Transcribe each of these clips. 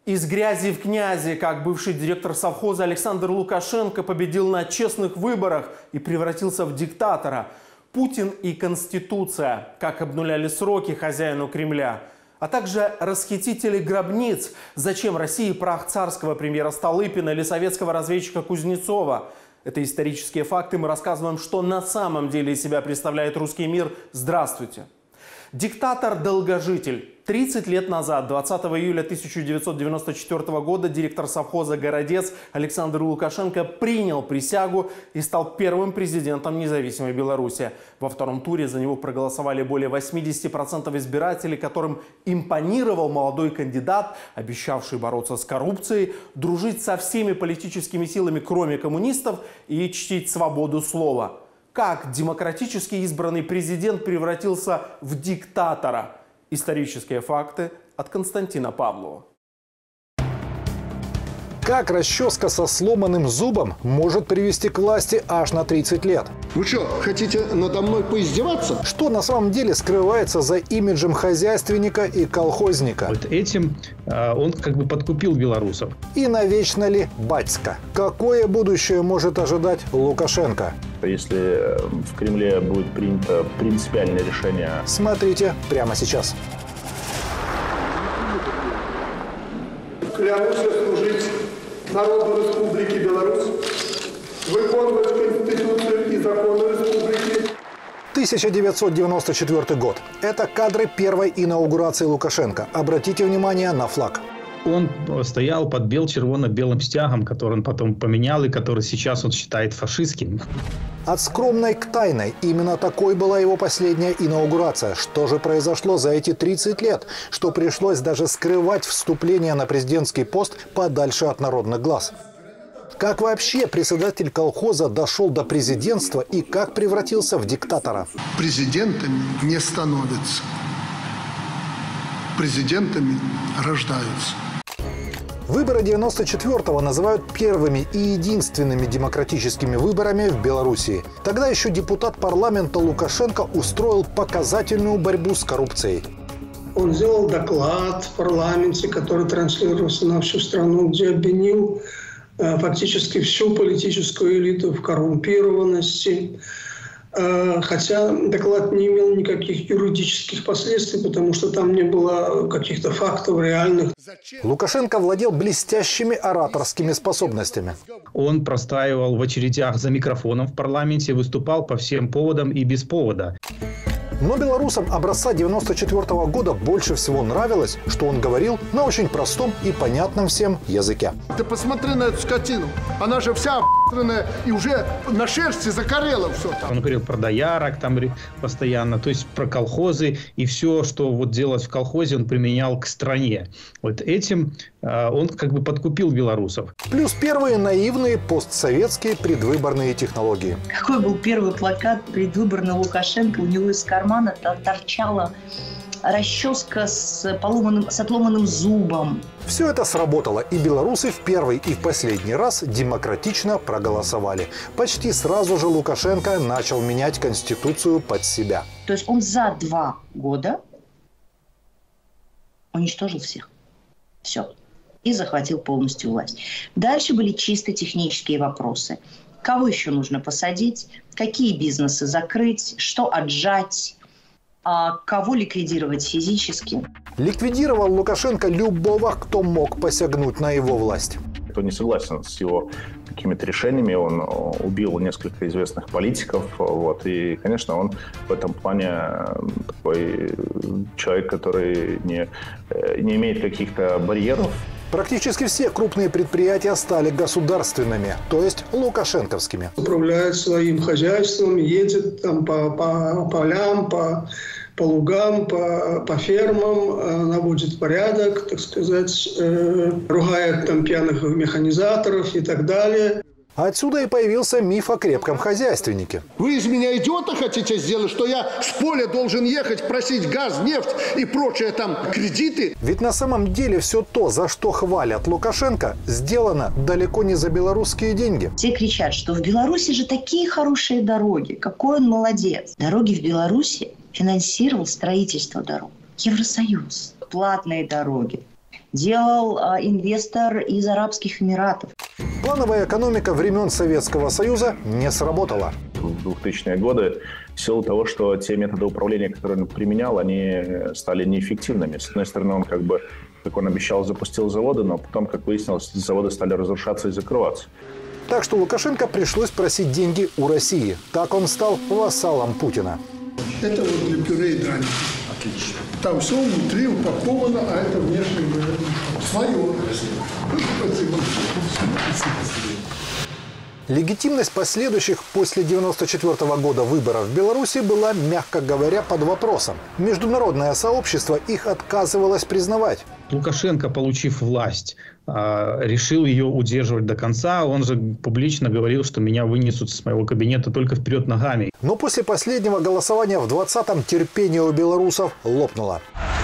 Из грязи в князи, как бывший директор совхоза Александр Лукашенко победил на честных выборах и превратился в диктатора. Путин и Конституция, как обнуляли сроки хозяину Кремля. А также расхитители гробниц, зачем России прах царского премьера Столыпина или советского разведчика Кузнецова. Это исторические факты. Мы рассказываем, что на самом деле из себя представляет русский мир. Здравствуйте. Диктатор-долгожитель. 30 лет назад, 20 июля 1994 года, директор совхоза «Городец» Александр Лукашенко принял присягу и стал первым президентом независимой Беларуси. Во втором туре за него проголосовали более 80% избирателей, которым импонировал молодой кандидат, обещавший бороться с коррупцией, дружить со всеми политическими силами, кроме коммунистов, и чтить свободу слова. Как демократически избранный президент превратился в диктатора? Исторические факты от Константина Павлова. Как расческа со сломанным зубом может привести к власти аж на 30 лет? Вы что, хотите надо мной поиздеваться? Что на самом деле скрывается за имиджем хозяйственника и колхозника? Вот этим он как бы подкупил белорусов. И навечно ли батька? Какое будущее может ожидать Лукашенко? Если в Кремле будет принято принципиальное решение... Смотрите прямо сейчас. Клянусь служить народу Республики Беларусь, выполнять Конституцию и законы Республики. 1994 год. Это кадры первой инаугурации Лукашенко. Обратите внимание на флаг. Он стоял под червоно-белым стягом, который он потом поменял и который сейчас он считает фашистским. От скромной к тайной. Именно такой была его последняя инаугурация. Что же произошло за эти 30 лет? Что пришлось даже скрывать вступление на президентский пост подальше от народных глаз? Как вообще председатель колхоза дошел до президентства и как превратился в диктатора? Президентами не становятся. Президентами рождаются. Выборы 94-го называют первыми и единственными демократическими выборами в Белоруссии. Тогда еще депутат парламента Лукашенко устроил показательную борьбу с коррупцией. Он сделал доклад в парламенте, который транслировался на всю страну, где обвинил фактически всю политическую элиту в коррумпированности. Хотя доклад не имел никаких юридических последствий, потому что там не было каких-то фактов реальных. Лукашенко владел блестящими ораторскими способностями. Он простаивал в очередях за микрофоном в парламенте, выступал по всем поводам и без повода. Но белорусам образца 94-го года больше всего нравилось, что он говорил на очень простом и понятном всем языке. Ты посмотри на эту скотину. Она же вся об***ная и уже на шерсти закорела все там. Он говорил про доярок там постоянно, то есть про колхозы. И все, что вот делалось в колхозе, он применял к стране. Вот этим он как бы подкупил белорусов. Плюс первые наивные постсоветские предвыборные технологии. Какой был первый плакат предвыборный Лукашенко? У него из кармана торчала расческа с отломанным зубом. Все это сработало, и белорусы в первый и в последний раз демократично проголосовали. Почти сразу же Лукашенко начал менять Конституцию под себя. То есть он за 2 года уничтожил всех. Все. И захватил полностью власть. Дальше были чисто технические вопросы. Кого еще нужно посадить? Какие бизнесы закрыть? Что отжать? Кого ликвидировать физически? Ликвидировал Лукашенко любого, кто мог посягнуть на его власть. Кто не согласен с его какими-то решениями, он убил несколько известных политиков. Вот, и, конечно, он в этом плане такой человек, который не имеет каких-то барьеров. Практически все крупные предприятия стали государственными, то есть лукашенковскими. Управляет своим хозяйством, едет там по полям, по лугам, по фермам, наводит порядок, так сказать, ругает там пьяных механизаторов и так далее. Отсюда и появился миф о крепком хозяйственнике. Вы из меня идиота хотите сделать, что я с поля должен ехать просить газ, нефть и прочие там кредиты? Ведь на самом деле все то, за что хвалят Лукашенко, сделано далеко не за белорусские деньги. Все кричат, что в Беларуси же такие хорошие дороги, какой он молодец. Дороги в Беларуси финансировал строительство дорог Евросоюз. Платные дороги. делал инвестор из Арабских Эмиратов. Плановая экономика времен Советского Союза не сработала. В 2000-е годы в силу того, что те методы управления, которые он применял, они стали неэффективными. С одной стороны, он как он обещал, запустил заводы, но потом, как выяснилось, заводы стали разрушаться и закрываться. Так что Лукашенко пришлось просить деньги у России. Так он стал вассалом Путина. Это вот для пюре и драники. Отлично. Там все внутри упаковано, а это внешне свое. Спасибо. Легитимность последующих после 1994 года выборов в Беларуси была, мягко говоря, под вопросом. Международное сообщество их отказывалось признавать. Лукашенко, получив власть, решил ее удерживать до конца. Он же публично говорил, что меня вынесут с моего кабинета только вперед ногами. Но после последнего голосования в 2020-м терпение у белорусов лопнуло.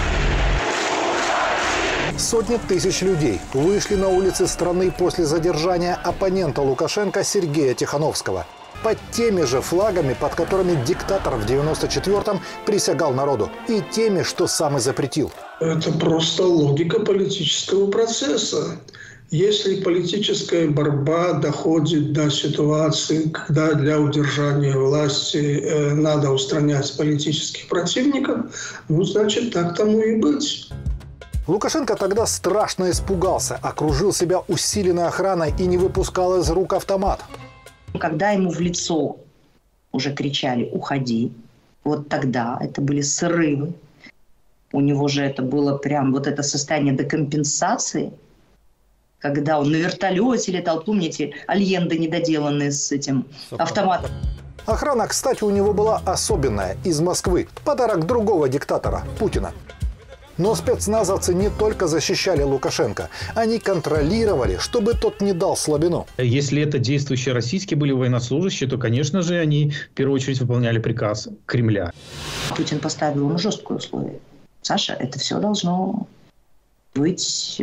Сотни тысяч людей вышли на улицы страны после задержания оппонента Лукашенко Сергея Тихановского. Под теми же флагами, под которыми диктатор в 1994-м присягал народу. И теми, что сам и запретил. Это просто логика политического процесса. Если политическая борьба доходит до ситуации, когда для удержания власти надо устранять политических противников, значит, так тому и быть. Лукашенко тогда страшно испугался, окружил себя усиленной охраной и не выпускал из рук автомат. Когда ему в лицо уже кричали «уходи», вот тогда это были срывы. У него же это было прям вот это состояние декомпенсации, когда он на вертолете летал, помните, Альенды недоделанные с этим автоматом. Охрана, кстати, у него была особенная, из Москвы. Подарок другого диктатора, Путина. Но спецназовцы не только защищали Лукашенко, они контролировали, чтобы тот не дал слабину. Если это действующие российские были военнослужащие, то, конечно же, они в первую очередь выполняли приказ Кремля. Путин поставил ему жесткое условие. Саша, это все должно быть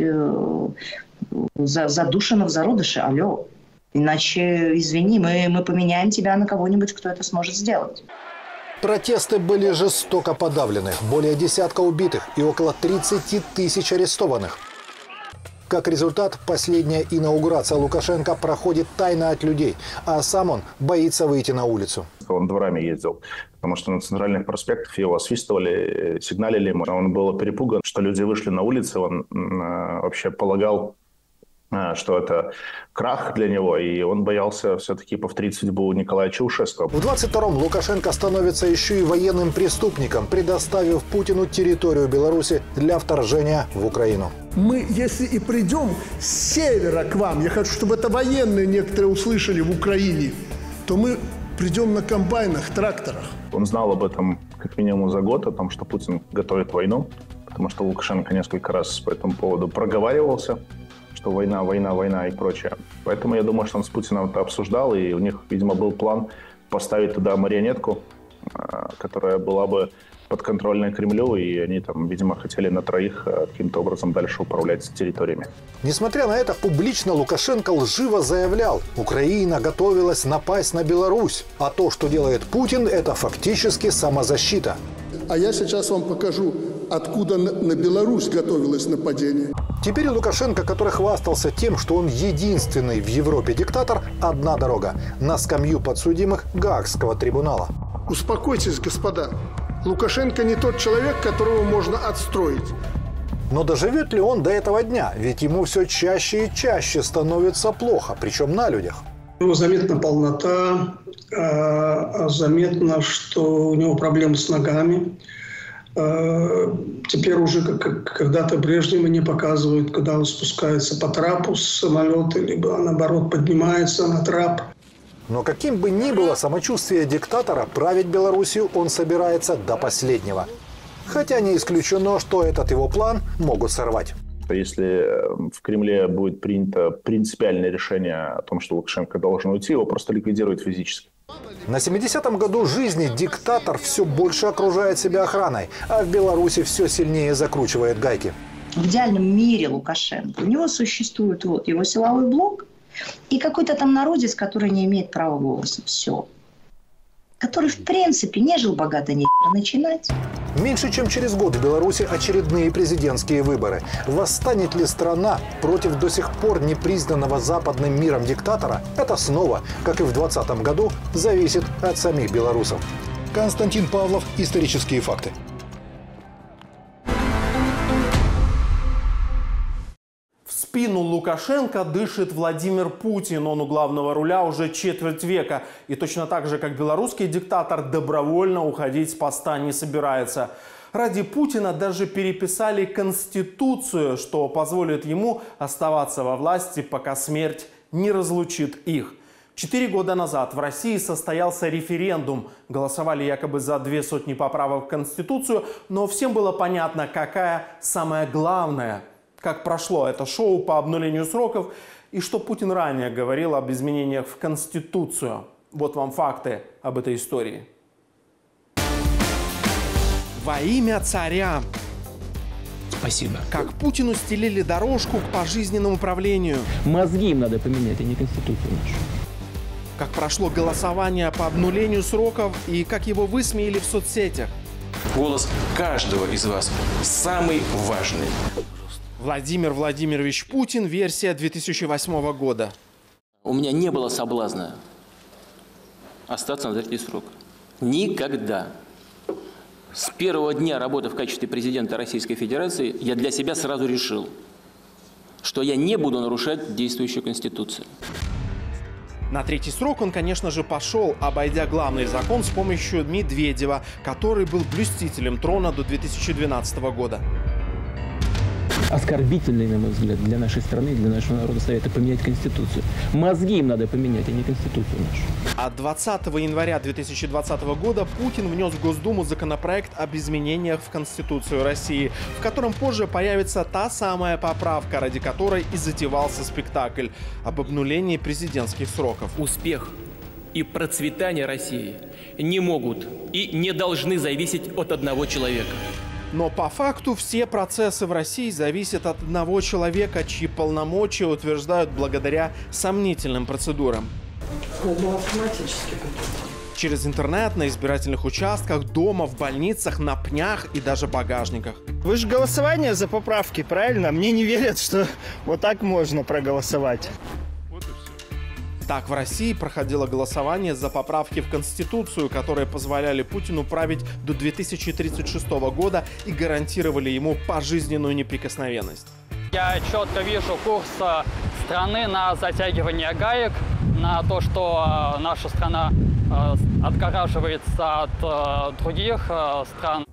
задушено в зародыше. Алло. Иначе, извини, мы поменяем тебя на кого-нибудь, кто это сможет сделать. Протесты были жестоко подавлены, более десятка убитых и около 30 тысяч арестованных. Как результат, последняя инаугурация Лукашенко проходит тайно от людей, а сам он боится выйти на улицу. Он дворами ездил, потому что на центральных проспектах его освистывали, сигналили ему. Он был перепуган, что люди вышли на улицы, он вообще полагал, что это крах для него, и он боялся все-таки повторить судьбу Николая Чаушеску. В 22-м Лукашенко становится еще и военным преступником, предоставив Путину территорию Беларуси для вторжения в Украину. Мы, если и придем с севера к вам, я хочу, чтобы это военные некоторые услышали в Украине, то мы придем на комбайнах, тракторах. Он знал об этом как минимум за год, о том, что Путин готовит войну, потому что Лукашенко несколько раз по этому поводу проговаривался, что война, война, война и прочее. Поэтому я думаю, что он с Путиным это обсуждал, и у них, видимо, был план поставить туда марионетку, которая была бы подконтрольная Кремлю, и они там, видимо, хотели на троих каким-то образом дальше управлять территориями. Несмотря на это, публично Лукашенко лживо заявлял: Украина готовилась напасть на Беларусь, а то, что делает Путин, это фактически самозащита. А я сейчас вам покажу, откуда на Беларусь готовилось нападение. Теперь Лукашенко, который хвастался тем, что он единственный в Европе диктатор, одна дорога – на скамью подсудимых Гаагского трибунала. Успокойтесь, господа. Лукашенко не тот человек, которого можно отстроить. Но доживет ли он до этого дня? Ведь ему все чаще и чаще становится плохо, причем на людях. У него заметна полнота, заметно, что у него проблемы с ногами. Теперь уже, как когда-то прежде, мне показывают, когда он спускается по трапу с самолета, либо, наоборот, поднимается на трап. Но каким бы ни было самочувствие диктатора, править Белоруссию он собирается до последнего. Хотя не исключено, что этот его план могут сорвать. Если в Кремле будет принято принципиальное решение о том, что Лукашенко должен уйти, его просто ликвидируют физически. На 70-м году жизни диктатор все больше окружает себя охраной, а в Беларуси все сильнее закручивает гайки. В идеальном мире Лукашенко у него существует вот его силовой блок и какой-то там народец, который не имеет права голоса. Все. Который, в принципе, не жил богато, не начинать. Меньше чем через год в Беларуси очередные президентские выборы. Восстанет ли страна против до сих пор непризнанного западным миром диктатора? Это снова, как и в 2020 году, зависит от самих белорусов. Константин Павлов. Исторические факты. В спину Лукашенко дышит Владимир Путин. Он у главного руля уже четверть века. И точно так же, как белорусский диктатор, добровольно уходить с поста не собирается. Ради Путина даже переписали Конституцию, что позволит ему оставаться во власти, пока смерть не разлучит их. 4 года назад в России состоялся референдум. Голосовали якобы за 200 поправок в Конституцию, но всем было понятно, какая самая главная. Как прошло это шоу по обнулению сроков и что Путин ранее говорил об изменениях в Конституцию. Вот вам факты об этой истории. Во имя царя. Спасибо. Как Путину стелили дорожку к пожизненному правлению. Мозги им надо поменять, а не Конституцию нашу. Как прошло голосование по обнулению сроков и как его высмеяли в соцсетях. Голос каждого из вас самый важный. Владимир Владимирович Путин, версия 2008 года. У меня не было соблазна остаться на третий срок. Никогда. С первого дня работы в качестве президента Российской Федерации я для себя сразу решил, что я не буду нарушать действующую Конституцию. На третий срок он, конечно же, пошел, обойдя главный закон с помощью Медведева, который был блюстителем трона до 2012 года. Оскорбительный, на мой взгляд, для нашей страны, для нашего народа совета поменять Конституцию. Мозги им надо поменять, а не Конституцию нашу. А 20 января 2020 года Путин внес в Госдуму законопроект об изменениях в Конституцию России, в котором позже появится та самая поправка, ради которой и затевался спектакль об обнулении президентских сроков. Успех и процветание России не могут и не должны зависеть от одного человека. Но по факту все процессы в России зависят от одного человека, чьи полномочия утверждают благодаря сомнительным процедурам. Надо автоматически. Через интернет, на избирательных участках, дома, в больницах, на пнях и даже багажниках. Вы же голосование за поправки, правильно? Мне не верят, что вот так можно проголосовать. Так в России проходило голосование за поправки в Конституцию, которые позволяли Путину править до 2036 года и гарантировали ему пожизненную неприкосновенность. Я четко вижу курс страны на затягивание гаек, на то, что наша страна отгораживается от других стран.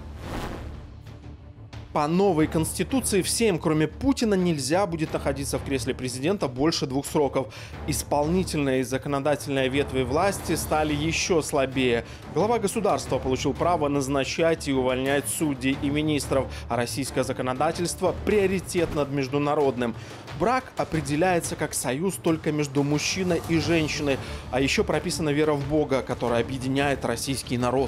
По новой Конституции всем, кроме Путина, нельзя будет находиться в кресле президента больше 2 сроков. Исполнительная и законодательная ветви власти стали еще слабее. Глава государства получил право назначать и увольнять судей и министров, а российское законодательство – приоритет над международным. Брак определяется как союз только между мужчиной и женщиной, а еще прописана вера в Бога, которая объединяет российский народ.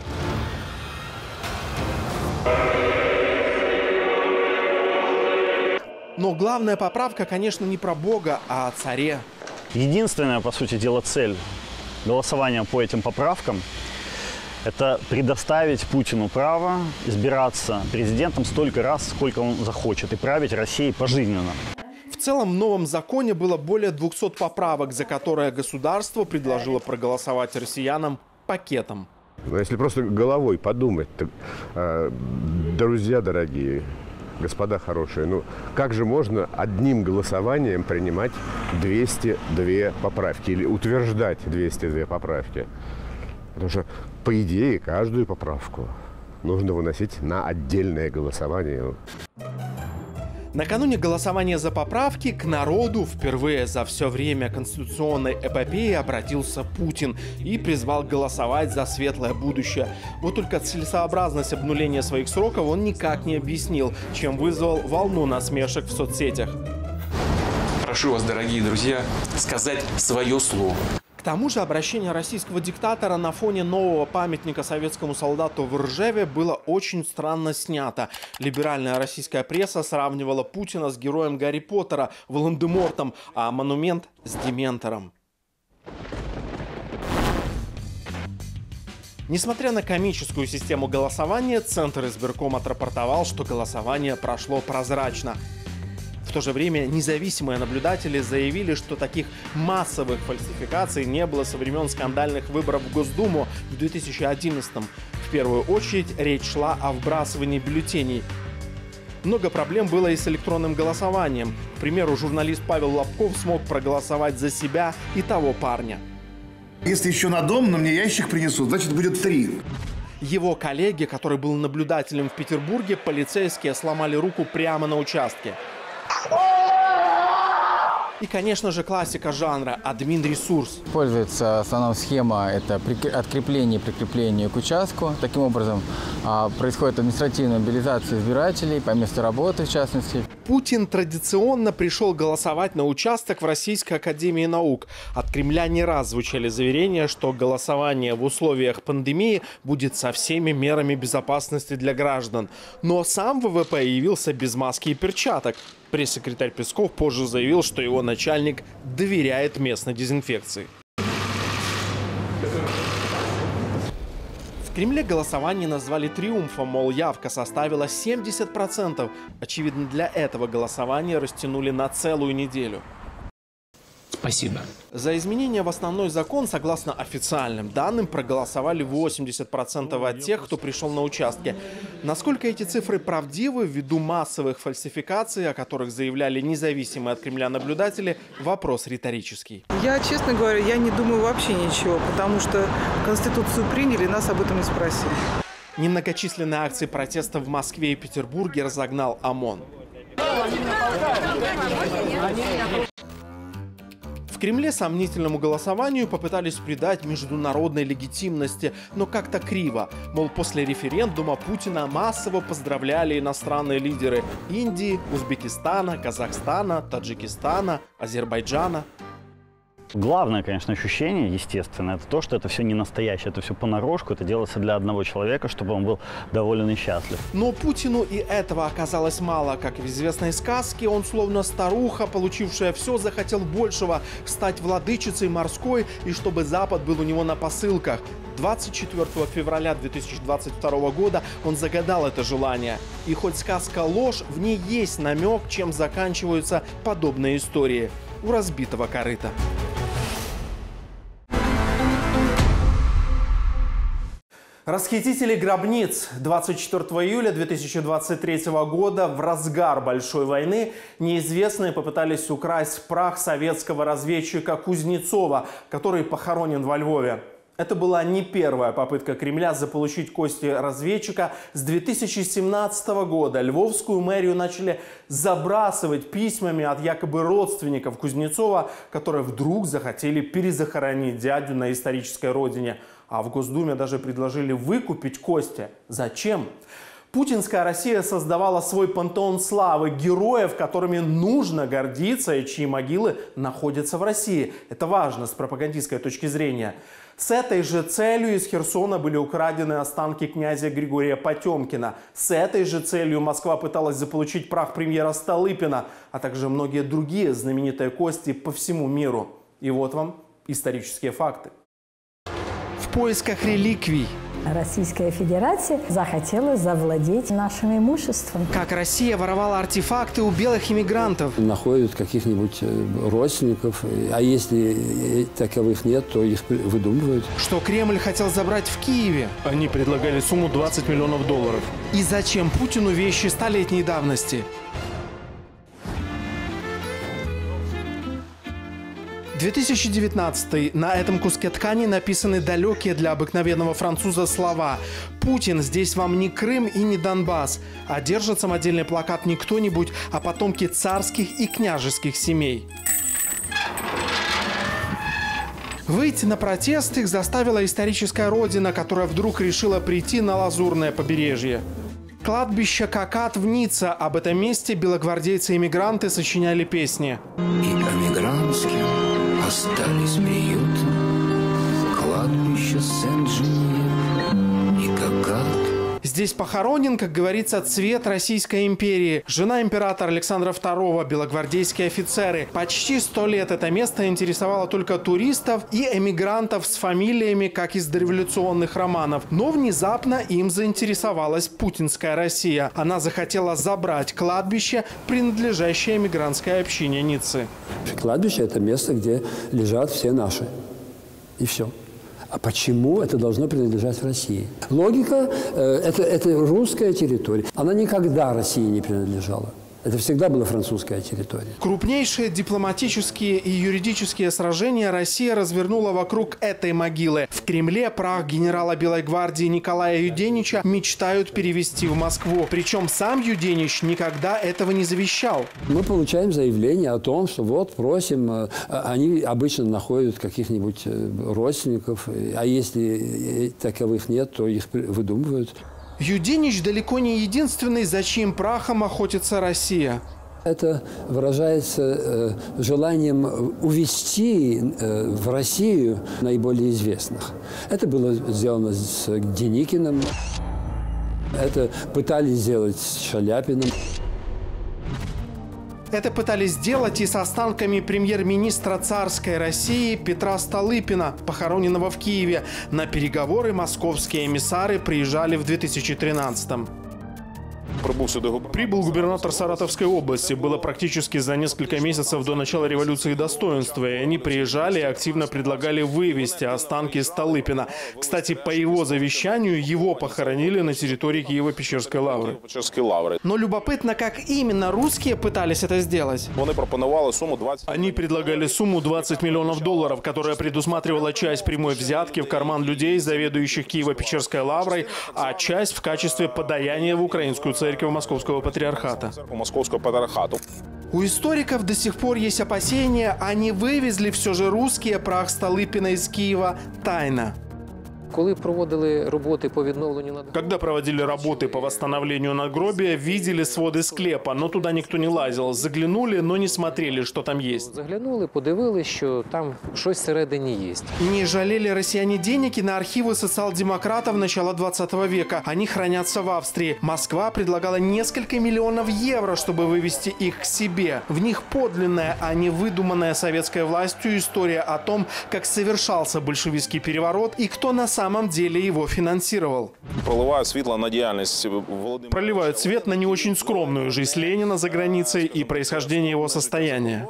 Но главная поправка, конечно, не про Бога, а о царе. Единственная, по сути дела, цель голосования по этим поправкам – это предоставить Путину право избираться президентом столько раз, сколько он захочет, и править Россией пожизненно. В целом, в новом законе было более 200 поправок, за которые государство предложило проголосовать россиянам пакетом. Но если просто головой подумать, так, друзья дорогие, господа хорошие, ну как же можно одним голосованием принимать 202 поправки или утверждать 202 поправки? Потому что, по идее, каждую поправку нужно выносить на отдельное голосование. Накануне голосования за поправки к народу впервые за все время конституционной эпопеи обратился Путин и призвал голосовать за светлое будущее. Вот только целесообразность обнуления своих сроков он никак не объяснил, чем вызвал волну насмешек в соцсетях. Прошу вас, дорогие друзья, сказать свое слово. К тому же обращение российского диктатора на фоне нового памятника советскому солдату в Ржеве было очень странно снято. Либеральная российская пресса сравнивала Путина с героем Гарри Поттера Волан-де-Мортом, а монумент с Дементором. Несмотря на комическую систему голосования, Центр избиркома отрапортовал, что голосование прошло прозрачно. В то же время независимые наблюдатели заявили, что таких массовых фальсификаций не было со времен скандальных выборов в Госдуму в 2011-м. В первую очередь речь шла о вбрасывании бюллетеней. Много проблем было и с электронным голосованием. К примеру, журналист Павел Лобков смог проголосовать за себя и того парня. Если еще на дом, но мне ящик принесут, значит, будет 3. Его коллеге, который был наблюдателем в Петербурге, полицейские сломали руку прямо на участке. И, конечно же, классика жанра – админ-ресурс. Используется основная схема – это открепление и прикрепление к участку. Таким образом, происходит административная мобилизация избирателей по месту работы, в частности. Путин традиционно пришел голосовать на участок в Российской академии наук. От Кремля не раз звучали заверения, что голосование в условиях пандемии будет со всеми мерами безопасности для граждан. Но сам ВВП явился без маски и перчаток. Пресс-секретарь Песков позже заявил, что его начальник доверяет местной дезинфекции. В Кремле голосование назвали триумфом, мол, явка составила 70%. Очевидно, для этого голосование растянули на целую неделю. Спасибо. За изменения в основной закон, согласно официальным данным, проголосовали 80% от тех, кто пришел на участки. Насколько эти цифры правдивы ввиду массовых фальсификаций, о которых заявляли независимые от Кремля наблюдатели, вопрос риторический. Я, честно говоря, я не думаю вообще ничего, потому что Конституцию приняли, нас об этом не спросили. Немногочисленные акции протеста в Москве и Петербурге разогнал ОМОН. В Кремле сомнительному голосованию попытались придать международной легитимности, но как-то криво. Мол, после референдума Путина массово поздравляли иностранные лидеры Индии, Узбекистана, Казахстана, Таджикистана, Азербайджана. Главное, конечно, ощущение, естественно, это то, что это все не настоящее, это все понарошку, это делается для одного человека, чтобы он был доволен и счастлив. Но Путину и этого оказалось мало. Как в известной сказке, он словно старуха, получившая все, захотел большего – стать владычицей морской, и чтобы Запад был у него на посылках. 24 февраля 2022 года он загадал это желание. И хоть сказка ложь, в ней есть намек, чем заканчиваются подобные истории. У разбитого корыта. Расхитители гробниц. 24 июля 2023 года, в разгар Большой войны, неизвестные попытались украсть прах советского разведчика Кузнецова, который похоронен во Львове. Это была не первая попытка Кремля заполучить кости разведчика. С 2017 года львовскую мэрию начали забрасывать письмами от якобы родственников Кузнецова, которые вдруг захотели перезахоронить дядю на исторической родине. А в Госдуме даже предложили выкупить кости. Зачем? Путинская Россия создавала свой пантеон славы героев, которыми нужно гордиться и чьи могилы находятся в России. Это важно с пропагандистской точки зрения. С этой же целью из Херсона были украдены останки князя Григория Потемкина. С этой же целью Москва пыталась заполучить прах премьера Столыпина, а также многие другие знаменитые кости по всему миру. И вот вам исторические факты. В поисках реликвий. Российская Федерация захотела завладеть нашим имуществом. Как Россия воровала артефакты у белых иммигрантов. Находят каких-нибудь родственников, а если таковых нет, то их выдумывают. Что Кремль хотел забрать в Киеве. Они предлагали сумму $20 миллионов. И зачем Путину вещи столетней давности? 2019. На этом куске ткани написаны далекие для обыкновенного француза слова. «Путин, здесь вам не Крым и не Донбасс», а держит самодельный плакат не кто-нибудь, а потомки царских и княжеских семей. Выйти на протест их заставила историческая родина, которая вдруг решила прийти на Лазурное побережье. Кладбище Какат в Ницце. Об этом месте белогвардейцы-эмигранты сочиняли песни. И эмигрантским остались приют, кладбище Сен-Женев и Какат. Здесь похоронен, как говорится, цвет Российской империи. Жена императора Александра II, белогвардейские офицеры. Почти 100 лет это место интересовало только туристов и эмигрантов с фамилиями, как из дореволюционных романов. Но внезапно им заинтересовалась путинская Россия. Она захотела забрать кладбище, принадлежащее эмигрантской общине Ниццы. Кладбище – это место, где лежат все наши. И все. А почему это должно принадлежать России? Логика это русская территория. Она никогда России не принадлежала. Это всегда была французская территория. Крупнейшие дипломатические и юридические сражения Россия развернула вокруг этой могилы. В Кремле прах генерала Белой гвардии Николая Юденича мечтают перевести в Москву. Причем сам Юденич никогда этого не завещал. Мы получаем заявление о том, что вот просим, они обычно находят каких-нибудь родственников, а если таковых нет, то их выдумывают. Юденич далеко не единственный, за чьим прахом охотится Россия. Это выражается желанием увезти в Россию наиболее известных. Это было сделано с Деникиным, это пытались сделать с Шаляпиным. Это пытались сделать и с останками премьер-министра царской России Петра Столыпина, похороненного в Киеве. На переговоры московские эмиссары приезжали в 2013-м. Прибыл губернатор Саратовской области. Было практически за несколько месяцев до начала революции достоинства. И они приезжали и активно предлагали вывести останки Столыпина. Кстати, по его завещанию его похоронили на территории Киево-Печерской лавры. Но любопытно, как именно русские пытались это сделать. Они предлагали сумму $20 миллионов, которая предусматривала часть прямой взятки в карман людей, заведующих Киево-Печерской лаврой, а часть в качестве подаяния в украинскую церковь Московского патриархата. У историков до сих пор есть опасения, а не вывезли все же русские прах Столыпина из Киева тайно. Когда проводили работы по восстановлению надгробия, видели своды склепа, но туда никто не лазил. Заглянули, но не смотрели, что там есть. Заглянули, подивились, що там щось всередині є. Не жалели россияне денег и на архивы социал-демократов начала 20 века. Они хранятся в Австрии. Москва предлагала несколько миллионов евро, чтобы вывести их к себе. В них подлинная, а не выдуманная советской властью история о том, как совершался большевистский переворот и кто на самом деле его финансировал. Проливают свет на не очень скромную жизнь Ленина за границей и происхождение его состояния.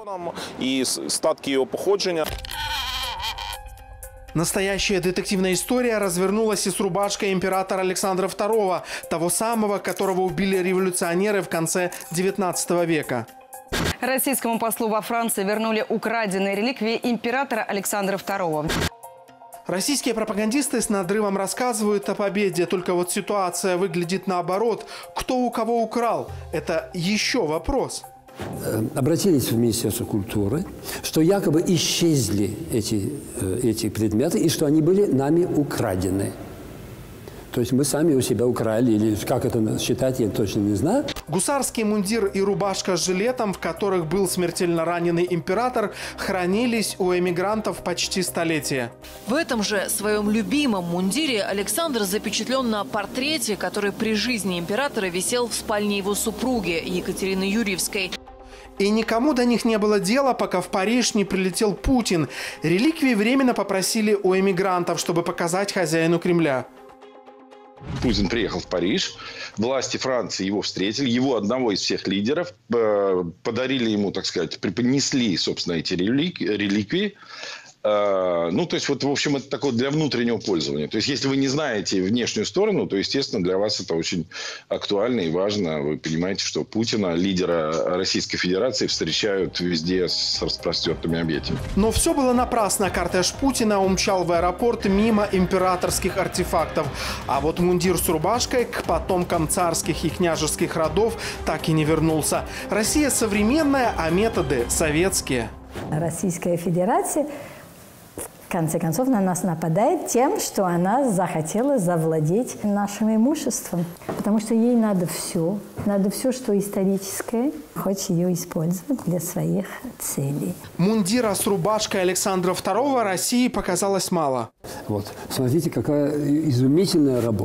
Настоящая детективная история развернулась и с рубашкой императора Александра II, того самого, которого убили революционеры в конце 19 века. Российскому послу во Франции вернули украденные реликвии императора Александра II. Российские пропагандисты с надрывом рассказывают о победе, только вот ситуация выглядит наоборот. Кто у кого украл? Это еще вопрос. Обратились в Министерство культуры, что якобы исчезли эти предметы и что они были нами украдены. То есть мы сами у себя украли, или как это считать, я точно не знаю. Гусарский мундир и рубашка с жилетом, в которых был смертельно раненый император, хранились у эмигрантов почти столетие. В этом же своем любимом мундире Александр запечатлен на портрете, который при жизни императора висел в спальне его супруги Екатерины Юрьевской. И никому до них не было дела, пока в Париж не прилетел Путин. Реликвии временно попросили у эмигрантов, чтобы показать хозяину Кремля. Путин приехал в Париж, власти Франции его встретили, его одного из всех лидеров, подарили ему, так сказать, преподнесли, собственно, эти реликвии. Ну, то есть, вот, в общем, это такое для внутреннего пользования. То есть, если вы не знаете внешнюю сторону, то, естественно, для вас это очень актуально и важно. Вы понимаете, что Путина, лидера Российской Федерации, встречают везде с распростертыми объятиями. Но все было напрасно. Кортеж Путина умчал в аэропорт мимо императорских артефактов. А вот мундир с рубашкой к потомкам царских и княжеских родов так и не вернулся. Россия современная, а методы советские. Российская Федерация в конце концов на нас нападает тем, что она захотела завладеть нашим имуществом. Потому что ей надо все, что историческое, хочет ее использовать для своих целей. Мундира с рубашкой Александра II России показалось мало. Вот, смотрите, какая изумительная работа.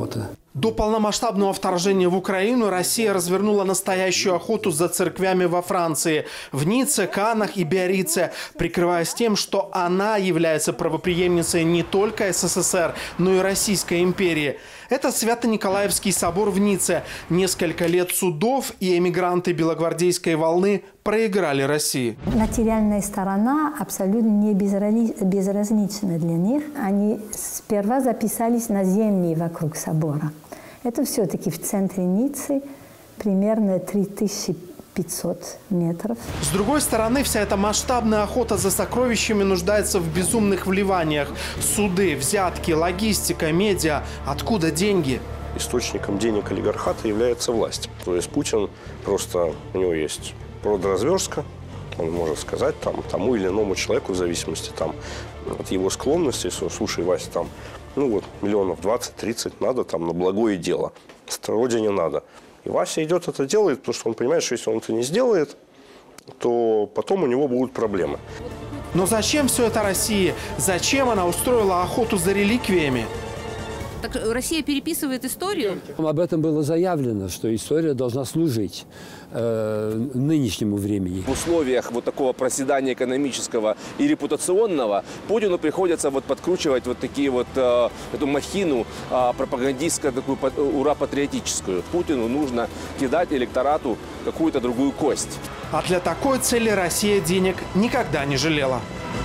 До полномасштабного вторжения в Украину Россия развернула настоящую охоту за церквями во Франции, в Ницце, Каннах и Биаррице, прикрываясь тем, что она является правопреемницей не только СССР, но и Российской империи. Это Свято-Николаевский собор в Ницце. Несколько лет судов и эмигранты белогвардейской волны проиграли России. Материальная сторона абсолютно не безразлична для них. Они сперва записались на земли вокруг собора. Это все-таки в центре Ниццы, примерно 3500 метров. С другой стороны, вся эта масштабная охота за сокровищами нуждается в безумных вливаниях. Суды, взятки, логистика, медиа. Откуда деньги? Источником денег олигархата является власть. То есть Путин просто, у него есть продразверстка, он может сказать тому или иному человеку, в зависимости от его склонности, слушай, Вася, миллионов 20-30 надо на благое дело, родине надо. И Вася идет это делает, потому что он понимает, что если он это не сделает, то потом у него будут проблемы. Но зачем все это России? Зачем она устроила охоту за реликвиями? Так Россия переписывает историю? Об этом было заявлено, что история должна служить нынешнему времени. В условиях такого проседания экономического и репутационного Путину приходится подкручивать эту махину пропагандистскую, такую ура-патриотическую. Путину нужно кидать электорату какую-то другую кость. А для такой цели Россия денег никогда не жалела.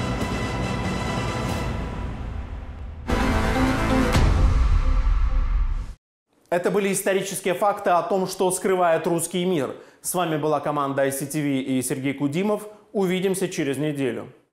Это были исторические факты о том, что скрывает русский мир. С вами была команда ICTV и Сергей Кудимов. Увидимся через неделю.